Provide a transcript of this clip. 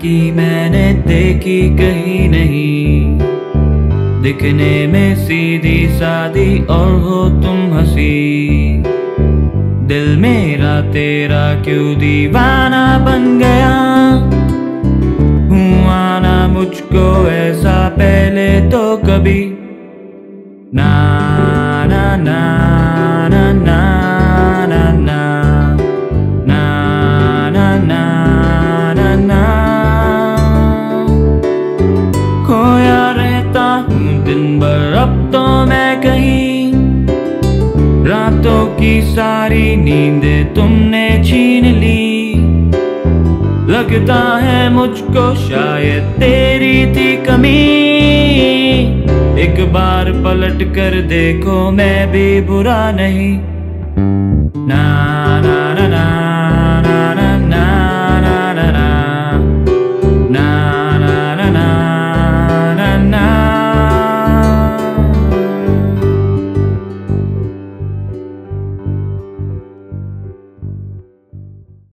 लड़की मैंने देखी कहीं नहीं, दिखने में सीधी सादी और हो तुम हंसी। दिल मेरा तेरा क्यों दीवाना बन गया, हुआ ना मुझको ऐसा पहले तो कभी। ना ना ना ना ना ना ना ना ना ना ना ना। खोया रहता हूँ दिन भर अब तो मैं कहीं, रातों की सारी नींदें तुमने छीन ली। लगता है मुझको शायद तेरी थी कमी, एक बार पलट कर देखो मैं भी बुरा नहीं। ना ना ना ना ना ना ना